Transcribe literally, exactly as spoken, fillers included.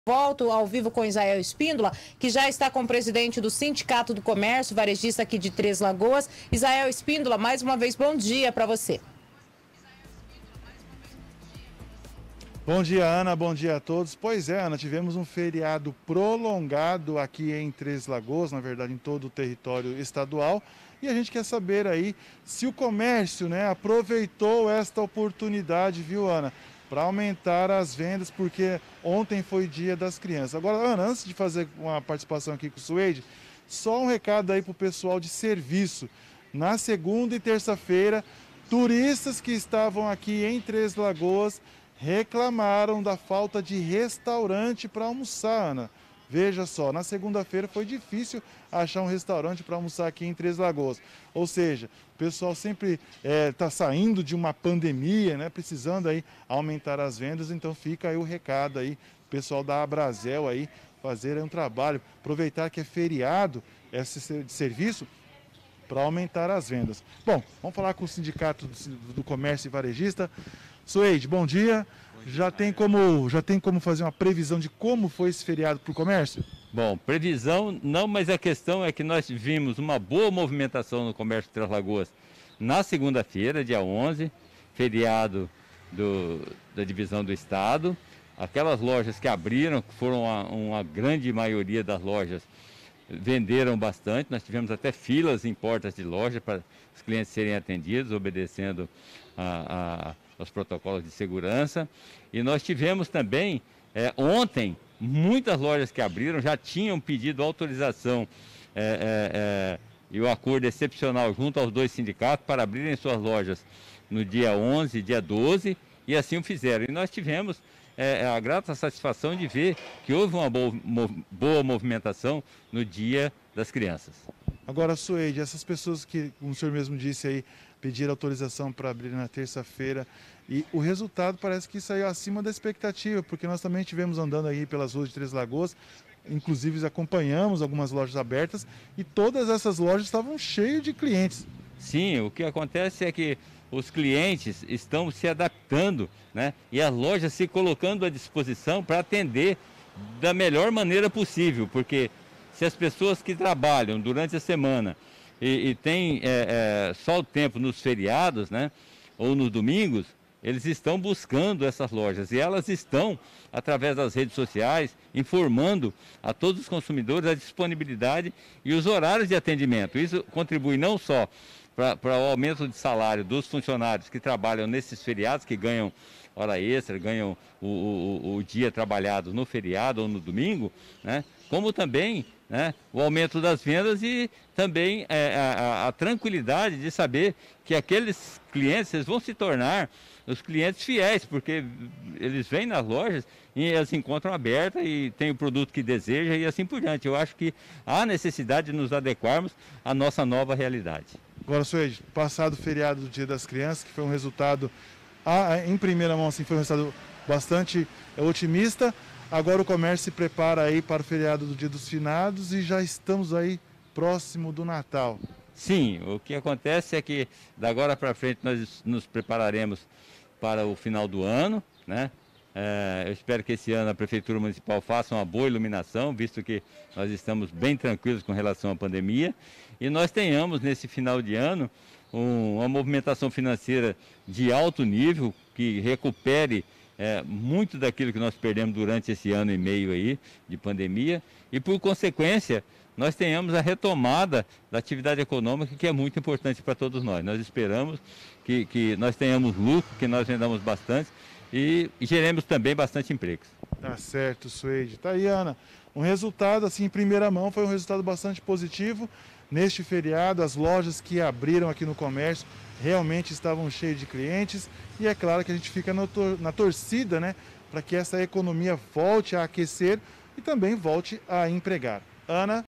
Volto ao vivo com Israel Espíndola, que já está com o presidente do Sindicato do Comércio Varejista aqui de Três Lagoas. Israel Espíndola, mais uma vez, bom dia para você. Bom dia, Ana, bom dia a todos. Pois é, Ana, tivemos um feriado prolongado aqui em Três Lagoas, na verdade em todo o território estadual, e a gente quer saber aí se o comércio, né, aproveitou esta oportunidade, viu, Ana, para aumentar as vendas, porque ontem foi Dia das Crianças. Agora, Ana, antes de fazer uma participação aqui com o Suede, só um recado aí para o pessoal de serviço. Na segunda e terça-feira, turistas que estavam aqui em Três Lagoas reclamaram da falta de restaurante para almoçar, Ana. Veja só, na segunda-feira foi difícil achar um restaurante para almoçar aqui em Três Lagoas. Ou seja, o pessoal sempre está é, saindo de uma pandemia, né, precisando aí aumentar as vendas, então fica aí o recado aí, o pessoal da Abrazel aí, fazer aí um trabalho, aproveitar que é feriado esse de serviço para aumentar as vendas. Bom, vamos falar com o Sindicato do, do Comércio e Varejista. Suede, bom dia. Já tem como, já tem como fazer uma previsão de como foi esse feriado para o comércio? Bom, previsão não, mas a questão é que nós vimos uma boa movimentação no comércio de Três Lagoas na segunda-feira, dia onze, feriado do, da divisão do estado. Aquelas lojas que abriram, que foram uma, uma grande maioria das lojas, venderam bastante. Nós tivemos até filas em portas de loja para os clientes serem atendidos, obedecendo a, a os protocolos de segurança. E nós tivemos também, é, ontem, muitas lojas que abriram já tinham pedido autorização é, é, é, e o acordo excepcional junto aos dois sindicatos para abrirem suas lojas no dia onze, dia doze, e assim o fizeram. E nós tivemos é, a grata satisfação de ver que houve uma boa, boa movimentação no Dia das Crianças. Agora, Suede, essas pessoas que, como o senhor mesmo disse aí, pediram autorização para abrir na terça-feira, e o resultado parece que saiu acima da expectativa, porque nós também estivemos andando aí pelas ruas de Três Lagoas, inclusive acompanhamos algumas lojas abertas, e todas essas lojas estavam cheias de clientes. Sim, o que acontece é que os clientes estão se adaptando, né? E as lojas se colocando à disposição para atender da melhor maneira possível, porque se as pessoas que trabalham durante a semana e, e têm é, é, só o tempo nos feriados, né, ou nos domingos, eles estão buscando essas lojas e elas estão, através das redes sociais, informando a todos os consumidores a disponibilidade e os horários de atendimento. Isso contribui não só para o aumento de salário dos funcionários que trabalham nesses feriados, que ganham hora extra, ganham o, o, o dia trabalhado no feriado ou no domingo, né? Como também, né, o aumento das vendas e também é, a, a tranquilidade de saber que aqueles clientes eles vão se tornar os clientes fiéis, porque eles vêm nas lojas e elas encontram abertas e tem o produto que deseja e assim por diante. Eu acho que há necessidade de nos adequarmos à nossa nova realidade. Agora, Suede, passado o feriado do Dia das Crianças, que foi um resultado, ah, em primeira mão, assim, foi um resultado bastante otimista. Agora o comércio se prepara aí para o feriado do Dia dos Finados e já estamos aí próximo do Natal. Sim, o que acontece é que da agora para frente nós nos prepararemos para o final do ano, né? É, eu espero que esse ano a Prefeitura Municipal faça uma boa iluminação, visto que nós estamos bem tranquilos com relação à pandemia, e nós tenhamos nesse final de ano um, uma movimentação financeira de alto nível, que recupere é, muito daquilo que nós perdemos durante esse ano e meio aí de pandemia, e por consequência nós tenhamos a retomada da atividade econômica, que é muito importante para todos nós. Nós esperamos que, que nós tenhamos lucro, que nós vendamos bastante, e geremos também bastante empregos. Tá certo, Suede. Tá aí, Ana. Um resultado, assim, em primeira mão, foi um resultado bastante positivo. Neste feriado, as lojas que abriram aqui no comércio realmente estavam cheias de clientes. E é claro que a gente fica no tor- na torcida, né, para que essa economia volte a aquecer e também volte a empregar. Ana?